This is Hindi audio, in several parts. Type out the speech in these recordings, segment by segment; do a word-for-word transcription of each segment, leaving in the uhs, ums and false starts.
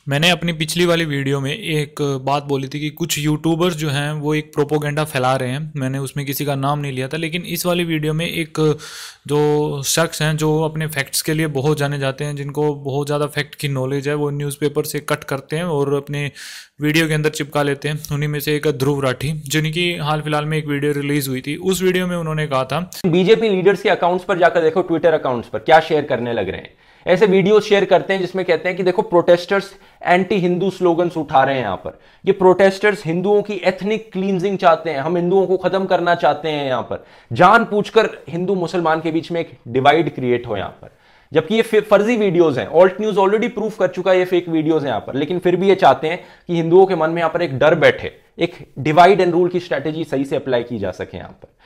मैंने अपनी पिछली वाली वीडियो में एक बात बोली थी कि कुछ यूट्यूबर्स जो हैं वो एक प्रोपोगेंडा फैला रहे हैं। मैंने उसमें किसी का नाम नहीं लिया था, लेकिन इस वाली वीडियो में एक जो शख्स हैं जो अपने फैक्ट्स के लिए बहुत जाने जाते हैं, जिनको बहुत ज़्यादा फैक्ट की नॉलेज है, वो न्यूज़पेपर से कट करते हैं और अपने वीडियो के अंदर चिपका लेते हैं। उन्हीं में से एक ध्रुव राठी, जिनकी हाल फिलहाल में एक वीडियो रिलीज हुई थी। उस वीडियो में उन्होंने कहा था, बीजेपी लीडर्स के अकाउंट्स पर जाकर देखो, ट्विटर अकाउंट्स पर क्या शेयर करने लग रहे हैं। ऐसे वीडियो शेयर करते हैं जिसमें कहते हैं कि देखो प्रोटेस्टर्स एंटी हिंदू स्लोगन्स उठा रहे हैं। यहाँ पर ये प्रोटेस्टर्स हिंदुओं की एथनिक क्लींजिंग चाहते हैं, हम हिंदुओं को खत्म करना चाहते हैं। यहाँ पर जानबूझकर हिंदू मुसलमान के बीच में एक डिवाइड क्रिएट हो यहाँ पर, जबकि ये फर्जी वीडियोस हैं। ऑल्ट न्यूज ऑलरेडी प्रूफ कर चुका है ये फेक वीडियोस हैं यहाँ पर, लेकिन फिर भी ये चाहते हैं कि हिंदुओं के मन में यहाँ पर एक डर बैठे, एक डिवाइड एंड रूल की स्ट्रेटेजी सही से अप्लाई की जा सके यहाँ पर।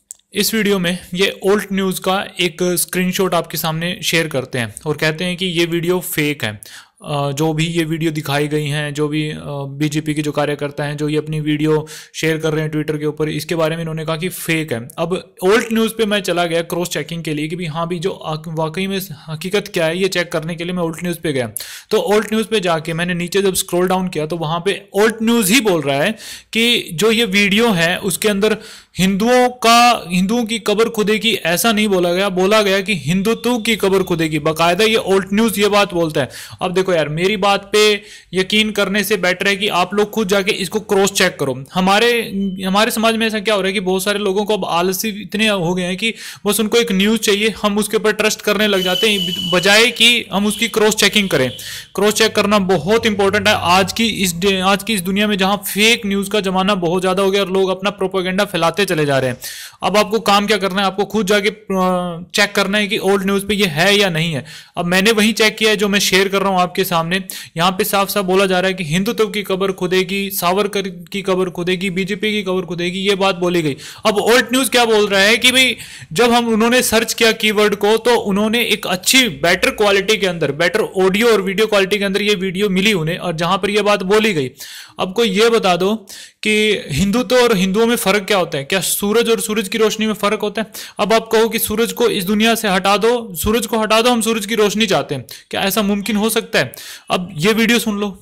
इस वीडियो में ये ओल्ट न्यूज़ का एक स्क्रीनशॉट आपके सामने शेयर करते हैं और कहते हैं कि ये वीडियो फेक है। जो भी ये वीडियो दिखाई गई हैं, जो भी बीजेपी के जो कार्यकर्ता हैं जो ये अपनी वीडियो शेयर कर रहे हैं ट्विटर के ऊपर, इसके बारे में इन्होंने कहा कि फेक है। अब ओल्ट न्यूज़ पे मैं चला गया क्रॉस चेकिंग के लिए कि भाई हाँ भी जो वाकई में हकीकत क्या है ये चेक करने के लिए मैं ओल्ट न्यूज़ पे गया। तो ओल्ट न्यूज़ पे जाके मैंने नीचे जब स्क्रॉल डाउन किया तो वहाँ पे ओल्ट न्यूज़ ही बोल रहा है कि जो ये वीडियो है उसके अंदर हिंदुओं का हिंदुओं की कब्र खुदेगी ऐसा नहीं बोला गया, बोला गया कि हिंदुत्व की कब्र खुदेगी। बाकायदा ये ओल्ट न्यूज़ ये बात बोलता है। अब देखो यार, मेरी बात पे यकीन करने से बेटर है कि आप लोग खुद जाके इसको क्रॉस चेक करो। हमारे हमारे समाज में ऐसा क्या हो रहा है कि बहुत सारे लोगों को अब आलसी इतने हो गए हैं कि बस उनको एक न्यूज़ चाहिए, हम उसके ऊपर ट्रस्ट करने लग जाते हैं बजाय कि हम उसकी क्रॉस चेकिंग करें। क्रॉस चेक करना बहुत इंपॉर्टेंट है आज की इस आज की इस दुनिया में, जहां फेक न्यूज़ का जमाना बहुत ज़्यादा हो गया और लोग अपना प्रोपेगेंडा फैलाते चले जा रहे हैं। अब आपको काम क्या करना है, आपको खुद जाके चेक करना है कि ओल्ड न्यूज़ पे ये है या नहीं है। अब मैंने वही चेक किया है जो मैं शेयर कर रहा हूं आपके सामने। यहां पे साफ साफ बोला जा रहा है कि हिंदुत्व की कब्र खुदेगी, सावरकर की कब्र खुदेगी, बीजेपी की कब्र खुदेगी, ये बात बोली गई। अब ओल्ड न्यूज़ क्या बोल रहा है कि भाई जब हम उन्होंने सर्च किया कीवर्ड को तो उन्होंने एक अच्छी बेटर क्वालिटी के अंदर, बेटर ऑडियो और वीडियो क्वालिटी के अंदर ये वीडियो मिली उन्हें, और जहां पर ये बात बोली गई। अब कोई ये बता दो कि हिंदुत्व और हिंदुओं में फर्क क्या होता है? क्या सूरज और सूरज की रोशनी में फर्क होता है? अब आप कहो कि सूरज को इस दुनिया से हटा दो, सूरज को हटा दो, हम सूरज की रोशनी चाहते हैं, क्या ऐसा मुमकिन हो सकता है? अब ये वीडियो सुन लो।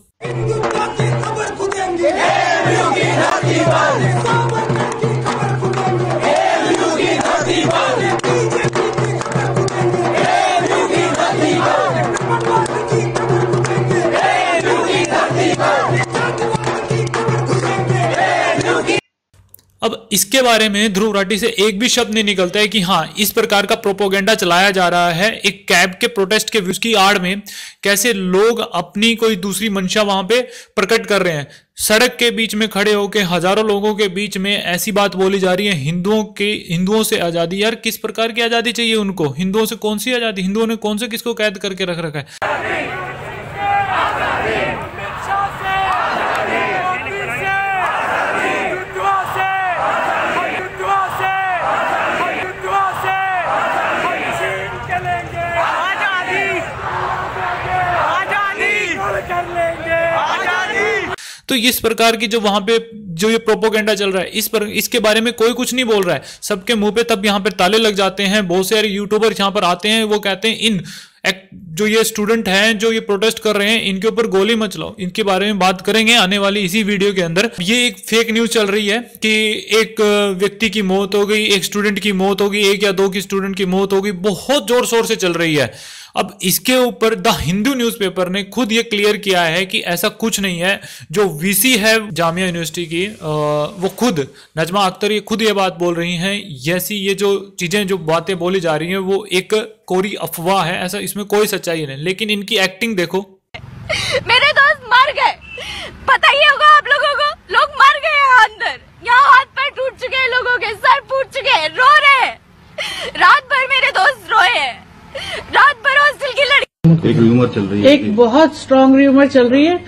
अब इसके बारे में ध्रुव राठी से एक भी शब्द नहीं निकलता है कि हाँ इस प्रकार का प्रोपोगेंडा चलाया जा रहा है। एक कैब के प्रोटेस्ट के व्यूज की आड़ में कैसे लोग अपनी कोई दूसरी मंशा वहां पे प्रकट कर रहे हैं। सड़क के बीच में खड़े होकर हजारों लोगों के बीच में ऐसी बात बोली जा रही है, हिंदुओं के हिंदुओं से आजादी। यार किस प्रकार की आजादी चाहिए उनको? हिंदुओं से कौन सी आजादी? हिंदुओं ने कौन से किसको कैद करके रख रखा है? तो इस प्रकार की जो वहां पे जो ये प्रोपोगेंडा चल रहा है, इस पर इसके बारे में कोई कुछ नहीं बोल रहा है। सबके मुंह पे तब यहाँ पे ताले लग जाते हैं। बहुत सारे यूट्यूबर यहाँ पर आते हैं, वो कहते हैं इन जो ये स्टूडेंट हैं जो ये प्रोटेस्ट कर रहे हैं इनके ऊपर गोली मत चलाओ। इनके बारे में बात करेंगे आने वाली इसी वीडियो के अंदर। ये एक फेक न्यूज चल रही है कि एक व्यक्ति की मौत हो गई, एक स्टूडेंट की मौत हो गई, एक या दो की स्टूडेंट की मौत हो गई, बहुत जोर शोर से चल रही है। अब इसके ऊपर द हिंदू न्यूज़पेपर ने खुद ये क्लियर किया है कि ऐसा कुछ नहीं है। जो वीसी है जामिया यूनिवर्सिटी की, वो खुद नजमा अख्तर ये खुद ये बात बोल रही हैं, ऐसी ये जो चीजें जो बातें बोली जा रही हैं वो एक कोरी अफवाह है, ऐसा इसमें कोई सच्चाई नहीं। लेकिन इनकी एक्टिंग देखो। मेरे दोस्त मर गए, पता ही होगा आप लोगों को, लोग मर गए हैं अंदर, यहाँ हाथ पैर टूट चुके हैं, लोगों के सर फूट चुके हैं, रो रहे हैं। रात भर मेरे दोस्त रोए हैं, रात भर हॉस्टल की लड़की। एक रूमर चल रही है, एक बहुत स्ट्रांग रूमर चल रही है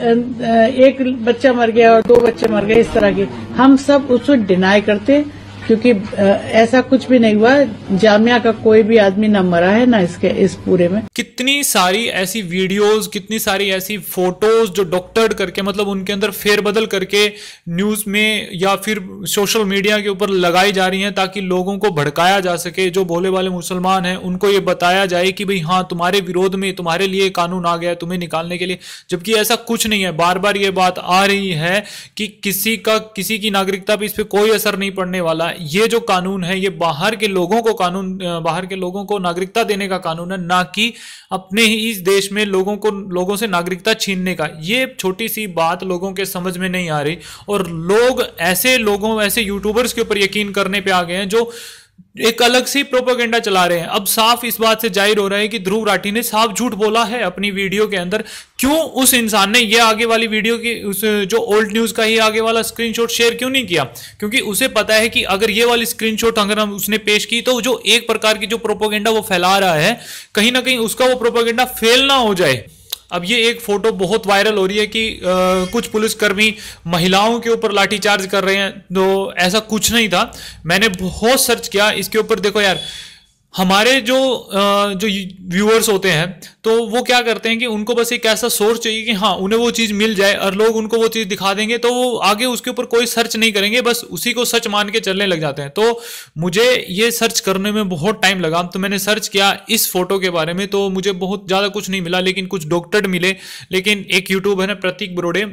कि एक बच्चा मर गया और दो बच्चे मर गए, इस तरह की। हम सब उसको डिनाई करते क्योंकि आ, ऐसा कुछ भी नहीं हुआ, जामिया का कोई भी आदमी ना मरा है ना इसके इस पूरे में। कितनी सारी ऐसी वीडियोस, कितनी सारी ऐसी फोटोज जो डॉक्टर्ड करके, मतलब उनके अंदर फेरबदल करके न्यूज में या फिर सोशल मीडिया के ऊपर लगाई जा रही हैं ताकि लोगों को भड़काया जा सके। जो भोले वाले मुसलमान हैं उनको ये बताया जाए कि भाई हाँ, तुम्हारे विरोध में, तुम्हारे लिए कानून आ गया तुम्हें निकालने के लिए, जबकि ऐसा कुछ नहीं है। बार बार ये बात आ रही है कि किसी का किसी की नागरिकता पे इस पे कोई असर नहीं पड़ने वाला। ये जो कानून है ये बाहर के लोगों को कानून बाहर के लोगों को नागरिकता देने का कानून है, ना कि अपने ही इस देश में लोगों को लोगों से नागरिकता छीनने का। ये छोटी सी बात लोगों के समझ में नहीं आ रही और लोग ऐसे लोगों ऐसे यूट्यूबर्स के ऊपर यकीन करने पे आ गए हैं जो एक अलग सी प्रोपेगेंडा चला रहे हैं। अब साफ इस बात से जाहिर हो रहा है कि ध्रुव राठी ने साफ झूठ बोला है अपनी वीडियो के अंदर। क्यों उस इंसान ने ये आगे वाली वीडियो की उस जो ओल्ड न्यूज का ही आगे वाला स्क्रीनशॉट शेयर क्यों नहीं किया? क्योंकि उसे पता है कि अगर ये वाली स्क्रीनशॉट अगर हम उसने पेश की तो जो एक प्रकार की जो प्रोपेगेंडा वो फैला रहा है, कहीं ना कहीं उसका वो प्रोपेगेंडा फेल ना हो जाए। अब ये एक फोटो बहुत वायरल हो रही है कि आ, कुछ पुलिसकर्मी महिलाओं के ऊपर लाठीचार्ज कर रहे हैं, तो ऐसा कुछ नहीं था। मैंने बहुत सर्च किया इसके ऊपर। देखो यार, हमारे जो जो व्यूअर्स होते हैं तो वो क्या करते हैं कि उनको बस एक ऐसा सोर्स चाहिए कि हाँ उन्हें वो चीज़ मिल जाए और लोग उनको वो चीज़ दिखा देंगे, तो वो आगे उसके ऊपर कोई सर्च नहीं करेंगे, बस उसी को सच मान के चलने लग जाते हैं। तो मुझे ये सर्च करने में बहुत टाइम लगा। तो मैंने सर्च किया इस फोटो के बारे में, तो मुझे बहुत ज़्यादा कुछ नहीं मिला, लेकिन कुछ डॉक्टर्ड मिले। लेकिन एक यूट्यूब है ना, प्रतीक बरोड़े,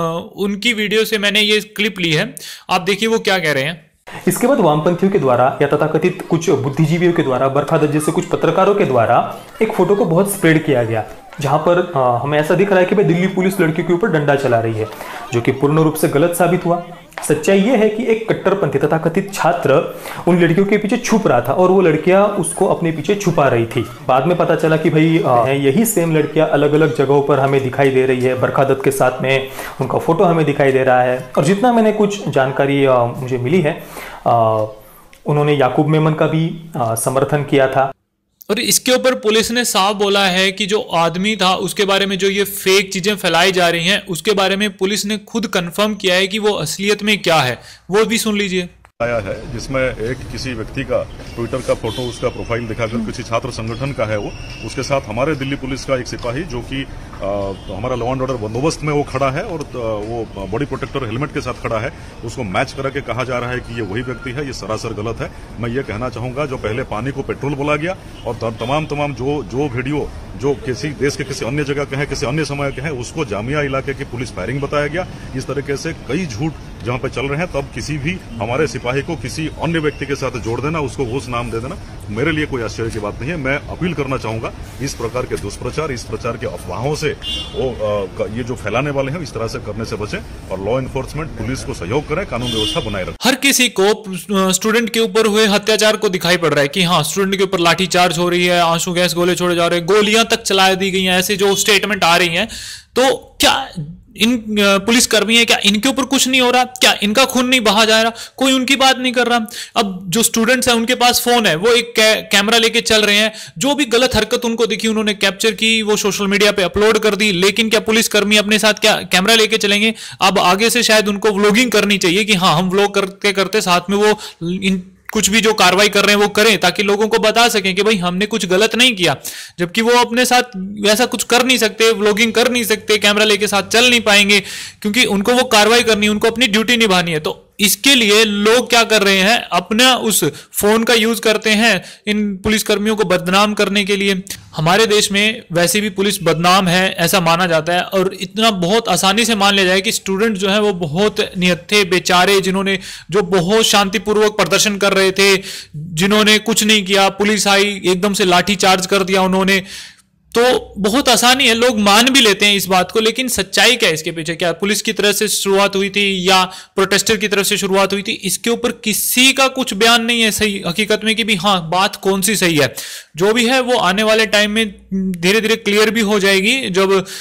उनकी वीडियो से मैंने ये क्लिप ली है। आप देखिए वो क्या कह रहे हैं। इसके बाद वामपंथियों के द्वारा या तथाकथित कुछ बुद्धिजीवियों के द्वारा, बरखा दत्त जैसे कुछ पत्रकारों के द्वारा एक फोटो को बहुत स्प्रेड किया गया, जहां पर आ, हमें ऐसा दिख रहा है कि भाई दिल्ली पुलिस लड़कियों के ऊपर डंडा चला रही है, जो कि पूर्ण रूप से गलत साबित हुआ। सच्चाई यह है कि एक कट्टरपंथी तथाकथित छात्र उन लड़कियों के पीछे छुप रहा था और वो लड़कियां उसको अपने पीछे छुपा रही थी। बाद में पता चला कि भाई आ, यही सेम लड़कियां अलग अलग जगहों पर हमें दिखाई दे रही है, बरखा दत्त के साथ में उनका फोटो हमें दिखाई दे रहा है। और जितना मैंने कुछ जानकारी आ, मुझे मिली है, आ, उन्होंने याकूब मेमन का भी आ, समर्थन किया था। और इसके ऊपर पुलिस ने साफ बोला है कि जो आदमी था उसके बारे में जो ये फेक चीजें फैलाई जा रही हैं उसके बारे में पुलिस ने खुद कंफर्म किया है कि वो असलियत में क्या है, वो भी सुन लीजिए। आया है जिसमें एक किसी व्यक्ति का ट्विटर का फोटो, उसका प्रोफाइल दिखाकर किसी छात्र संगठन का है वो, उसके साथ हमारे दिल्ली पुलिस का एक सिपाही जो कि हमारा लॉ एंड ऑर्डर बंदोबस्त में वो खड़ा है और वो बॉडी प्रोटेक्टर हेलमेट के साथ खड़ा है, उसको मैच करा के कहा जा रहा है कि ये वही व्यक्ति है। ये सरासर गलत है। मैं ये कहना चाहूंगा, जो पहले पानी को पेट्रोल बोला गया और तमाम तमाम जो जो वीडियो जो किसी देश के किसी अन्य जगह के हैं, किसी अन्य समय के हैं, उसको जामिया इलाके की पुलिस फायरिंग बताया गया। इस तरीके से कई झूठ जहां पे चल रहे हैं, तब किसी भी हमारे सिपाही को किसी अन्य व्यक्ति के साथ जोड़ देना, उसको घूस नाम दे देना, मेरे लिए कोई आश्चर्य की बात नहीं है। मैं अपील करना चाहूंगा, इस प्रकार के दुष्प्रचार, इस प्रकार के अफवाहों से वो आ, ये जो फैलाने वाले हैं इस तरह से करने से बचें और लॉ एनफोर्समेंट पुलिस को सहयोग करें, कानून व्यवस्था बनाए रखें। हर किसी को स्टूडेंट के ऊपर हुए अत्याचार को दिखाई पड़ रहा है कि हाँ स्टूडेंट के ऊपर लाठीचार्ज हो रही है, आंसू गैस गोले छोड़े जा रहे हैं, गोलियां तक चला दी गई हैं, ऐसे जो स्टेटमेंट आ रही हैं। तो क्या इन पुलिसकर्मी है, क्या इनके ऊपर कुछ नहीं हो रहा? क्या इनका खून नहीं बहा जा रहा? कोई उनकी बात नहीं कर रहा। अब जो स्टूडेंट्स हैं उनके पास फोन है, वो एक कै, कैमरा लेके चल रहे हैं, जो भी गलत हरकत उनको दिखी उन्होंने कैप्चर की, वो सोशल मीडिया पे अपलोड कर दी। लेकिन क्या पुलिसकर्मी अपने साथ क्या कैमरा लेके चलेंगे? अब आगे से शायद उनको व्लॉगिंग करनी चाहिए कि हाँ हम व्लॉग करते करते साथ में वो इन कुछ भी जो कार्रवाई कर रहे हैं वो करें, ताकि लोगों को बता सकें कि भाई हमने कुछ गलत नहीं किया। जबकि वो अपने साथ वैसा कुछ कर नहीं सकते, व्लॉगिंग कर नहीं सकते, कैमरा लेके साथ चल नहीं पाएंगे, क्योंकि उनको वो कार्रवाई करनी है, उनको अपनी ड्यूटी निभानी है। तो इसके लिए लोग क्या कर रहे हैं, अपना उस फोन का यूज करते हैं इन पुलिसकर्मियों को बदनाम करने के लिए। हमारे देश में वैसे भी पुलिस बदनाम है ऐसा माना जाता है, और इतना बहुत आसानी से मान लिया जाए कि स्टूडेंट जो है वो बहुत निहत्थे बेचारे, जिन्होंने जो बहुत शांतिपूर्वक प्रदर्शन कर रहे थे, जिन्होंने कुछ नहीं किया, पुलिस आई एकदम से लाठी चार्ज कर दिया उन्होंने, तो बहुत आसानी है, लोग मान भी लेते हैं इस बात को। लेकिन सच्चाई क्या है इसके पीछे? क्या पुलिस की तरफ से शुरुआत हुई थी या प्रोटेस्टर की तरफ से शुरुआत हुई थी? इसके ऊपर किसी का कुछ बयान नहीं है सही हकीकत में कि भी हाँ बात कौन सी सही है। जो भी है वो आने वाले टाइम में धीरे धीरे क्लियर भी हो जाएगी, जब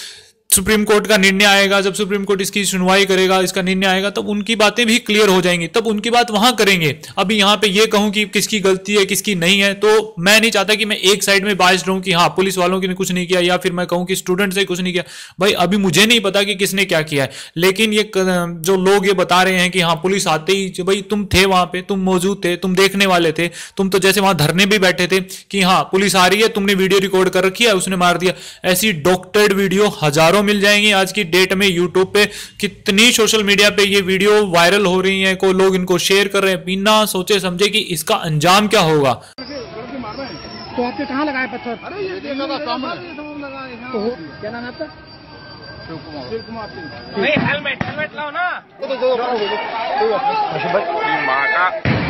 सुप्रीम कोर्ट का निर्णय आएगा, जब सुप्रीम कोर्ट इसकी सुनवाई करेगा, इसका निर्णय आएगा, तब उनकी बातें भी क्लियर हो जाएंगी, तब उनकी बात वहां करेंगे। अभी यहाँ पे ये कहूं कि किसकी गलती है किसकी नहीं है, तो मैं नहीं चाहता कि मैं एक साइड में बाइस्ड रहूं कि हाँ पुलिस वालों ने कुछ नहीं किया, या फिर मैं कहूं कि स्टूडेंट्स ने कुछ नहीं किया। भाई अभी मुझे नहीं पता कि किसने क्या किया है, लेकिन ये जो लोग ये बता रहे हैं कि हाँ पुलिस आते ही, भाई तुम थे वहां पे, तुम मौजूद थे, तुम देखने वाले थे, तुम तो जैसे वहां धरने भी बैठे थे कि हाँ पुलिस आ रही है, तुमने वीडियो रिकॉर्ड कर रखी है, उसने मार दिया। ऐसी डॉक्टर्ड वीडियो हजारों मिल जाएंगी आज की डेट में। यूट्यूब पे कितनी सोशल मीडिया पे ये वीडियो वायरल हो रही है, को लोग इनको शेयर कर रहे हैं बिना सोचे समझे कि इसका अंजाम क्या होगा। तो आपके कहाँ लगाए पत्थर? अरे ये देखा था सामने। तो क्या नाम है आपका? शिव कुमार। शिव कुमार सिंह। नहीं हेलमेट हेलमेट लाओ ना। तो दो माँ का।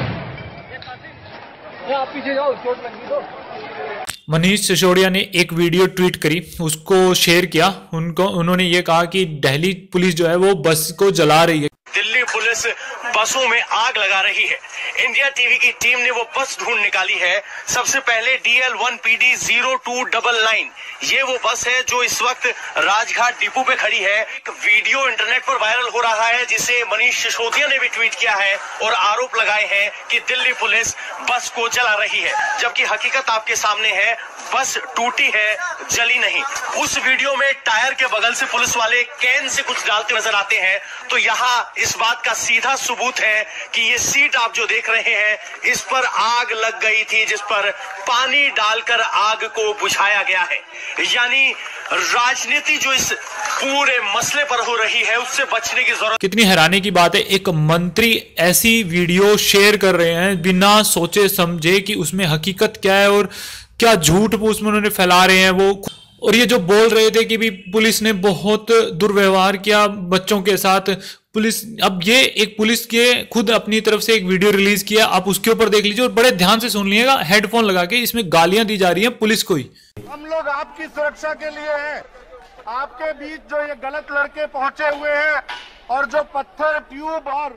आप पीछे जाओ, चोट लगी तो। मनीष सिसोदिया ने एक वीडियो ट्वीट करी, उसको शेयर किया। उनको उन्होंने ये कहा कि दिल्ली पुलिस जो है वो बस को जला रही है। दिल्ली पुलिस बसों में आग लगा रही है। इंडिया टीवी की टीम ने वो बस ढूंढ निकाली है। सबसे पहले D L one P D zero two double nine, ये वो बस है जो इस वक्त राजघाट डिपो पे खड़ी है। एक वीडियो इंटरनेट पर वायरल हो रहा है जिसे मनीष सिसोदिया ने भी ट्वीट किया है और आरोप लगाए हैं कि दिल्ली पुलिस बस को जला रही है, जबकि हकीकत आपके सामने है, बस टूटी है, जली नहीं। उस वीडियो में टायर के बगल से पुलिस वाले कैन से कुछ डालते नजर आते हैं, तो यहाँ इस बात का सीधा सबूत है कि ये सीट आप जो देख रहे हैं इस पर आग लग गई थी, जिस पर पानी डालकर आग को बुझाया गया है। यानी राजनीति जो इस पूरे मसले पर हो रही है उससे बचने की जरूरत। कितनी हैरानी की बात है, एक मंत्री ऐसी वीडियो शेयर कर रहे हैं बिना सोचे समझे कि उसमें हकीकत क्या है और क्या झूठ उसमें उन्होंने फैला रहे हैं वो। और ये जो बोल रहे थे कि भी पुलिस ने बहुत दुर्व्यवहार किया बच्चों के साथ, पुलिस, अब ये एक पुलिस के खुद अपनी तरफ से एक वीडियो रिलीज किया, आप उसके ऊपर देख लीजिए और बड़े ध्यान से सुन लीजिएगा हेडफोन लगा के। इसमें गालियां दी जा रही हैं पुलिस को ही। हम लोग आपकी सुरक्षा के लिए हैं। आपके बीच जो ये गलत लड़के पहुंचे हुए हैं और जो पत्थर, ट्यूब और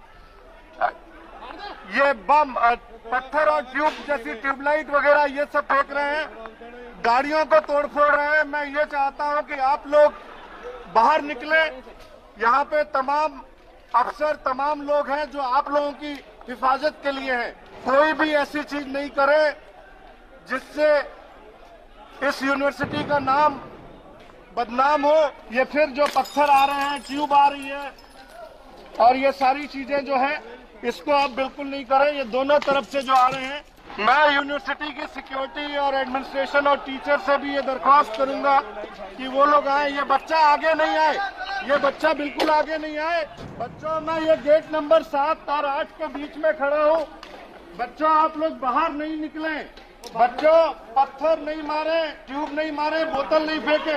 ये बम, पत्थर और ट्यूब जैसी ट्यूबलाइट वगैरह ये सब फेंक रहे हैं, गाड़ियों को तोड़ फोड़ रहे हैं। मैं ये चाहता हूं कि आप लोग बाहर निकले। यहाँ पे तमाम अफसर, तमाम लोग हैं जो आप लोगों की हिफाजत के लिए हैं। कोई भी ऐसी चीज नहीं करे जिससे इस यूनिवर्सिटी का नाम बदनाम हो। ये फिर जो पत्थर आ रहे हैं, ट्यूब आ रही है और ये सारी चीजें जो है इसको आप बिल्कुल नहीं करें। ये दोनों तरफ से जो आ रहे हैं, मैं यूनिवर्सिटी की सिक्योरिटी और एडमिनिस्ट्रेशन और टीचर से भी ये दरख्वास्त करूंगा कि वो लोग आए। ये बच्चा आगे नहीं आए, ये बच्चा बिल्कुल आगे नहीं आए। बच्चों, मैं ये गेट नंबर सात और आठ के बीच में खड़ा हूँ। बच्चों, आप लोग बाहर नहीं निकले। बच्चों, पत्थर नहीं मारे, ट्यूब नहीं मारे, बोतल नहीं फेंके।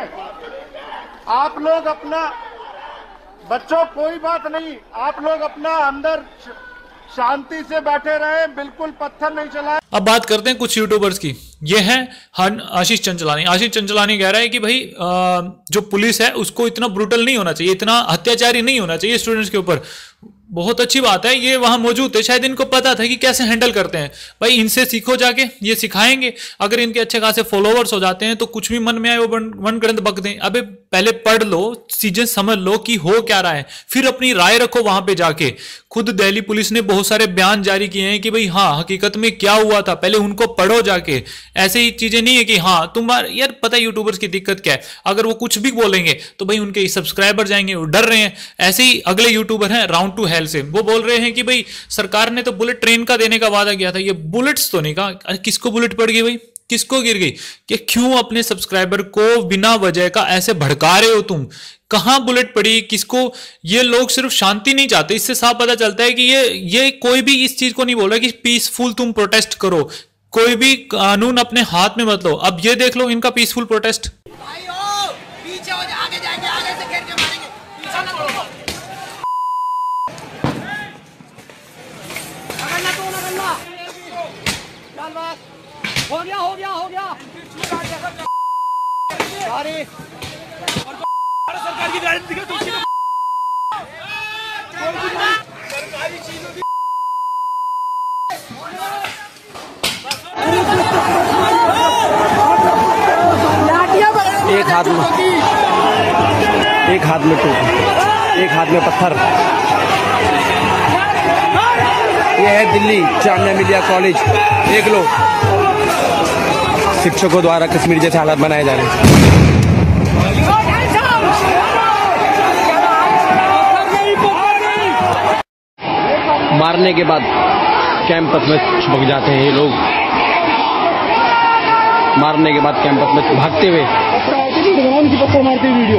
आप लोग अपना, बच्चों कोई बात नहीं, आप लोग अपना अंदर शांति से बैठे रहे, बिल्कुल पत्थर नहीं चलाए। अब बात करते हैं कुछ यूट्यूबर्स की। ये है हन आशीष चंचलानी। आशीष चंचलानी कह रहा है कि भाई जो पुलिस है उसको इतना ब्रूटल नहीं होना चाहिए, इतना अत्याचारी नहीं होना चाहिए स्टूडेंट्स के ऊपर। बहुत अच्छी बात है, ये वहां मौजूद थे, शायद इनको पता था कि कैसे हैंडल करते हैं। भाई इनसे सीखो जाके, ये सिखाएंगे। अगर इनके अच्छे खासे फॉलोवर्स हो जाते हैं तो कुछ भी मन में आए वो वन करंत बक दें। अबे पहले पढ़ लो, चीजें समझ लो कि हो क्या रहा है, फिर अपनी राय रखो वहां पे जाके। खुद दिल्ली पुलिस ने बहुत सारे बयान जारी किए हैं कि भाई हाँ हकीकत में क्या हुआ था, पहले उनको पढ़ो जाके। ऐसे ही चीजें नहीं है कि हाँ तुम यार, पता है यूट्यूबर्स की दिक्कत क्या है, अगर वो कुछ भी बोलेंगे तो भाई उनके सब्सक्राइबर जाएंगे, वो डर रहे हैं। ऐसे ही अगले यूट्यूबर हैं राउंड टू हेल से, वो बोल रहे हैं कि भाई सरकार ने तो बुलेट ट्रेन का देने का वादा किया था, ये बुलेट्स तो नहीं कहा। अरे किसको बुलेट पड़ गई भाई, किसको गिर गई? कि क्यों अपने सब्सक्राइबर को बिना वजह का ऐसे भड़का रहे हो तुम? कहां बुलेट पड़ी, किसको? ये लोग सिर्फ शांति नहीं चाहते। इससे साफ पता चलता है कि ये ये कोई भी इस चीज को नहीं बोल रहा कि पीसफुल तुम प्रोटेस्ट करो, कोई भी कानून अपने हाथ में मत लो। अब ये देख लो इनका पीसफुल प्रोटेस्ट। पीछे हो जा, आगे जाएंगे, आगे से घेर के मारेंगे, पीछे ना छोड़ो। अगला तो अगला, चल बस, हो गया हो गया हो गया। अरे सरकार की गाड़ी दिखे तो सरकारी चीजों की एक हाथ में एक हाथ में टोपी, एक हाथ में पत्थर। ये है दिल्ली जामिया मिलिया कॉलेज। देख लो शिक्षकों द्वारा कश्मीर जैसे हालात बनाए जा रहे हैं। मारने के बाद कैंपस में छुपक जाते हैं ये लोग, मारने के बाद कैंपस में भागते हुए। मारते वीडियो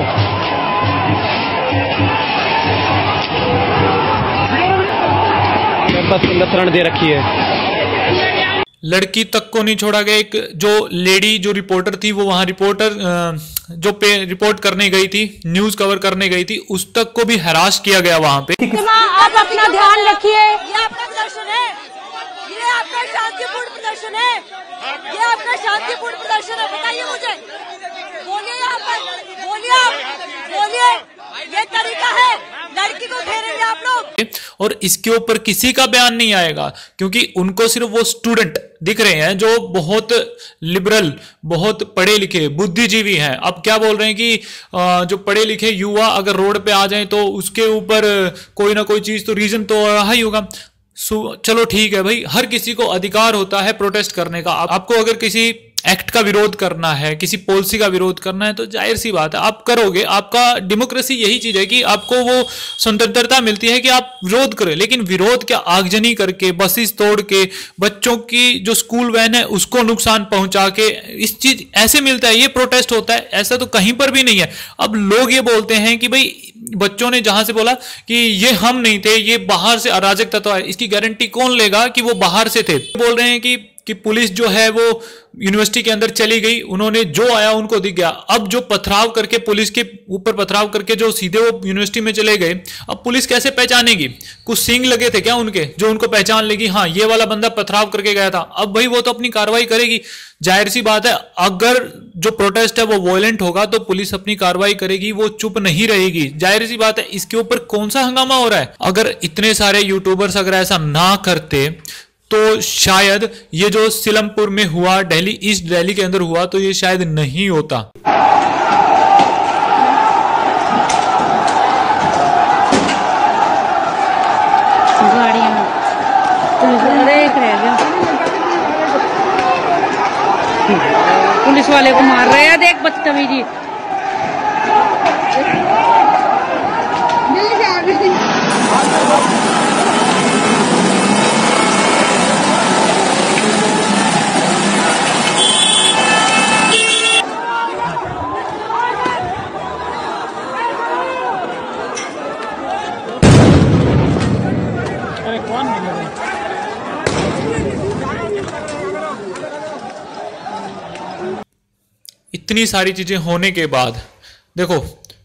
कैंपस के अंदर शरण दे रखी है। लड़की तक को नहीं छोड़ा गया। एक जो लेडी जो रिपोर्टर थी वो वहां रिपोर्टर जो पे रिपोर्ट करने गई थी, न्यूज कवर करने गई थी, उस तक को भी हरास किया गया वहां पे। आप अपना ध्यान रखिए। ये आपका प्रदर्शन है, ये आपका शांतिपूर्ण प्रदर्शन है, ये आपका शांतिपूर्ण प्रदर्शन है। बताइए मुझे, बोलिए यहाँ पर, बोलिए आप, बोलिए। ये तरीका है, लड़की को घेरेंगे आप लोग। और इसके ऊपर किसी का बयान नहीं आएगा क्योंकि उनको सिर्फ वो स्टूडेंट दिख रहे हैं जो बहुत लिबरल, बहुत पढ़े लिखे बुद्धिजीवी हैं। अब क्या बोल रहे हैं कि जो पढ़े लिखे युवा अगर रोड पे आ जाएं तो उसके ऊपर कोई ना कोई चीज तो रीजन तो रहा ही होगा। चलो ठीक है भाई, हर किसी को अधिकार होता है प्रोटेस्ट करने का। आपको अगर किसी एक्ट का विरोध करना है, किसी पॉलिसी का विरोध करना है तो जाहिर सी बात है आप करोगे। आपका डेमोक्रेसी यही चीज है कि आपको वो स्वतंत्रता मिलती है कि आप विरोध करें, लेकिन विरोध क्या आगजनी करके, बसेस तोड़ के, बच्चों की जो स्कूल वैन है उसको नुकसान पहुंचा के, इस चीज ऐसे मिलता है, ये प्रोटेस्ट होता है? ऐसा तो कहीं पर भी नहीं है। अब लोग ये बोलते हैं कि भाई बच्चों ने जहां से बोला कि ये हम नहीं थे, ये बाहर से अराजक तत्व है, इसकी गारंटी कौन लेगा कि वो बाहर से थे? बोल रहे हैं कि कि पुलिस जो है वो यूनिवर्सिटी के अंदर चली गई, उन्होंने जो आया उनको दिख गया। अब जो पथराव करके, पुलिस के ऊपर पथराव करके जो सीधे वो यूनिवर्सिटी में चले गए, अब पुलिस कैसे पहचानेगी? कुछ सींग लगे थे क्या उनके जो उनको पहचान लेगी, हाँ ये वाला बंदा पथराव करके गया था? अब भाई वो तो अपनी कार्रवाई करेगी। जाहिर सी बात है अगर जो प्रोटेस्ट है वो वॉयलेंट होगा तो पुलिस अपनी कार्रवाई करेगी, वो चुप नहीं रहेगी। जाहिर सी बात है इसके ऊपर कौन सा हंगामा हो रहा है? अगर इतने सारे यूट्यूबर्स अगर ऐसा ना करते तो शायद ये जो सिलमपुर में हुआ, दिल्ली ईस्ट दिल्ली के अंदर हुआ, तो ये शायद नहीं होता। गाड़ियां पुलिस वाले को मार रहे हैं, देख बदतमीजी। इतनी सारी चीजें होने के बाद देखो,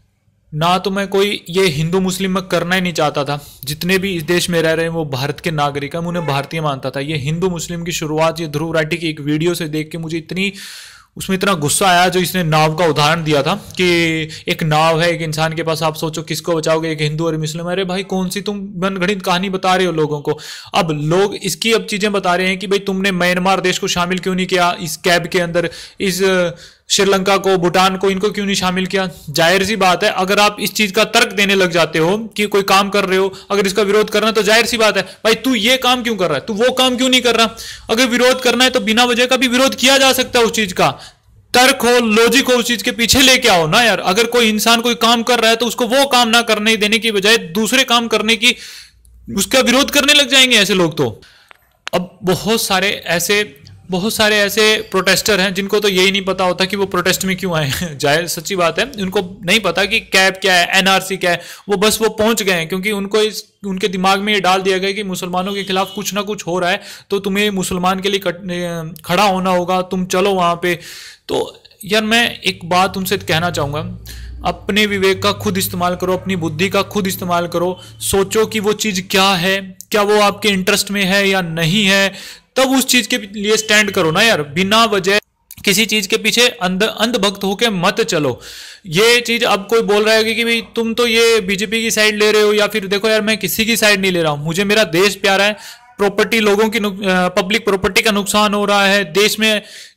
ना तो मैं कोई ये हिंदू मुस्लिम में करना ही नहीं चाहता था। जितने भी इस देश में रह रहे हैं वो भारत के नागरिक हैं, उन्हें भारतीय मानता था। ये हिंदू मुस्लिम की शुरुआत ये ध्रुव राठी की एक वीडियो से देख के मुझे इतनी उसमें इतना गुस्सा आया, जो इसने नाव का उदाहरण दिया था कि एक नाव है, एक इंसान के पास, आप सोचो किसको बचाओगे, एक हिंदू और मुस्लिम। अरे भाई कौन सी तुम मनगढ़ंत कहानी बता रहे हो लोगों को। अब लोग इसकी अब चीजें बता रहे हैं कि भाई तुमने म्यांमार देश को शामिल क्यों नहीं किया इस कैब के अंदर, इस श्रीलंका को, भूटान को, इनको क्यों नहीं शामिल किया? जाहिर सी बात है अगर आप इस चीज का तर्क देने लग जाते हो कि कोई काम कर रहे हो, अगर इसका विरोध करना, तो जाहिर सी बात है भाई तू ये काम क्यों कर रहा है, तू वो काम क्यों नहीं कर रहा। अगर विरोध करना है तो बिना वजह का भी विरोध किया जा सकता है। उस चीज का तर्क हो, लॉजिक हो, उस चीज के पीछे लेके आओ ना यार। अगर कोई इंसान कोई काम कर रहा है तो उसको वो काम ना करने देने की बजाय दूसरे काम करने की, उसका विरोध करने लग जाएंगे ऐसे लोग। तो अब बहुत सारे ऐसे बहुत सारे ऐसे प्रोटेस्टर हैं जिनको तो यही नहीं पता होता कि वो प्रोटेस्ट में क्यों आए हैं। जाहिर सच्ची बात है, उनको नहीं पता कि कैब क्या है, एनआरसी क्या है। वो बस वो पहुंच गए हैं क्योंकि उनको इस उनके दिमाग में ये डाल दिया गया कि मुसलमानों के खिलाफ कुछ ना कुछ हो रहा है तो तुम्हें मुसलमान के लिए खड़ा होना होगा, तुम चलो वहां पे। तो यार मैं एक बात उनसे कहना चाहूंगा, अपने विवेक का खुद इस्तेमाल करो, अपनी बुद्धि का खुद इस्तेमाल करो, सोचो कि वो चीज क्या है, क्या वो आपके इंटरेस्ट में है या नहीं है, तब उस चीज के लिए स्टैंड करो ना यार। बिना वजह किसी चीज के पीछे अंध अंधभक्त होके मत चलो। ये चीज अब कोई बोल रहा है कि भाई तुम तो ये बीजेपी की साइड ले रहे हो, या फिर देखो यार मैं किसी की साइड नहीं ले रहा हूं, मुझे मेरा देश प्यारा है। प्रॉपर्टी, लोगों की, पब्लिक प्रॉपर्टी का नुकसान हो रहा है, देश में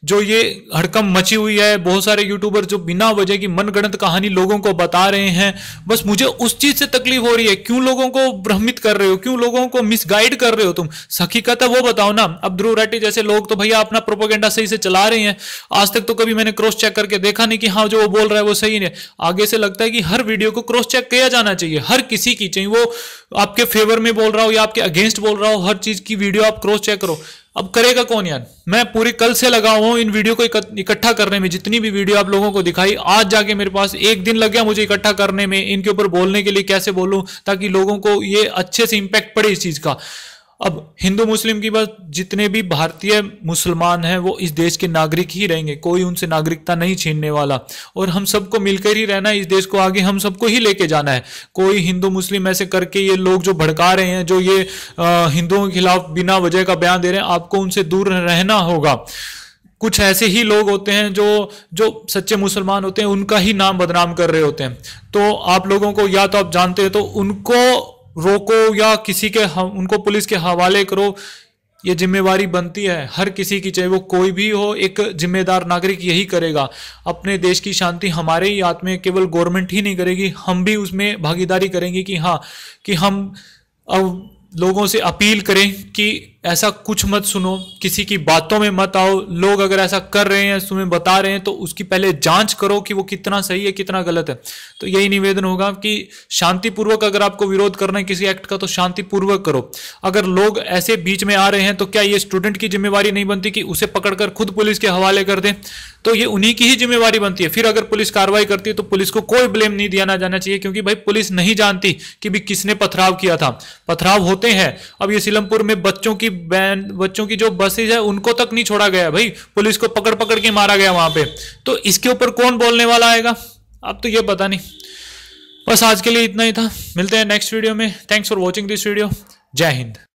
जो ये हड़कम मची हुई है, बहुत सारे यूट्यूबर जो बिना वजह की मनगढ़ंत कहानी लोगों को बता रहे हैं, बस मुझे उस चीज से तकलीफ हो रही है। क्यों लोगों को भ्रमित कर रहे हो, क्यों लोगों को मिसगाइड कर रहे हो तुम? हकीकत है वो बताओ ना। अब ध्रुव राठी जैसे लोग तो भैया अपना प्रोपेगेंडा सही से चला रहे हैं, आज तक तो कभी मैंने क्रॉस चेक करके देखा नहीं कि हाँ जो वो बोल रहा है वो सही नहीं। आगे से लगता है कि हर वीडियो को क्रॉस चेक किया जाना चाहिए, हर किसी की, चाहिए वो आपके फेवर में बोल रहा हो या आपके अगेंस्ट बोल रहा हो, हर चीज की वीडियो आप क्रॉस चेक करो। अब करेगा कौन यार? मैं पूरी कल से लगा हुआ हूं इन वीडियो को इकट्ठा करने में, जितनी भी वीडियो आप लोगों को दिखाई, आज जाके मेरे पास एक दिन लग गया मुझे इकट्ठा करने में, इनके ऊपर बोलने के लिए कैसे बोलूं ताकि लोगों को ये अच्छे से इंपैक्ट पड़े इस चीज का। अब हिंदू मुस्लिम की बात, जितने भी भारतीय मुसलमान हैं वो इस देश के नागरिक ही रहेंगे, कोई उनसे नागरिकता नहीं छीनने वाला, और हम सबको मिलकर ही रहना है, इस देश को आगे हम सबको ही लेके जाना है। कोई हिंदू मुस्लिम ऐसे करके ये लोग जो भड़का रहे हैं, जो ये हिंदुओं के खिलाफ बिना वजह का बयान दे रहे हैं, आपको उनसे दूर रहना होगा। कुछ ऐसे ही लोग होते हैं जो जो सच्चे मुसलमान होते हैं उनका ही नाम बदनाम कर रहे होते हैं। तो आप लोगों को, या तो आप जानते हैं तो उनको रोको या किसी के उनको पुलिस के हवाले करो, ये जिम्मेवारी बनती है हर किसी की, चाहे वो कोई भी हो। एक जिम्मेदार नागरिक यही करेगा। अपने देश की शांति हमारे ही हाथ में, केवल गवर्नमेंट ही नहीं करेगी, हम भी उसमें भागीदारी करेंगे कि हाँ कि हम अब लोगों से अपील करें कि ऐसा कुछ मत सुनो, किसी की बातों में मत आओ। लोग अगर ऐसा कर रहे हैं, तुम्हें बता रहे हैं, तो उसकी पहले जांच करो कि वो कितना सही है कितना गलत है। तो यही निवेदन होगा कि शांतिपूर्वक अगर आपको विरोध करना है किसी एक्ट का तो शांतिपूर्वक करो। अगर लोग ऐसे बीच में आ रहे हैं तो क्या ये स्टूडेंट की जिम्मेवारी नहीं बनती कि उसे पकड़कर खुद पुलिस के हवाले कर दें? तो ये उन्हीं की ही जिम्मेवारी बनती है। फिर अगर पुलिस कार्रवाई करती है तो पुलिस को कोई ब्लेम नहीं दिया ना जाना चाहिए, क्योंकि भाई पुलिस नहीं जानती कि भी किसने पथराव किया था। पथराव होते हैं। अब ये सीलमपुर में बच्चों की बैन बच्चों की जो बसेज है उनको तक नहीं छोड़ा गया भाई, पुलिस को पकड़ पकड़ के मारा गया वहां पे। तो इसके ऊपर कौन बोलने वाला आएगा? अब तो ये पता नहीं। बस आज के लिए इतना ही था, मिलते हैं नेक्स्ट वीडियो में। Thanks for watching this video. जय हिंद।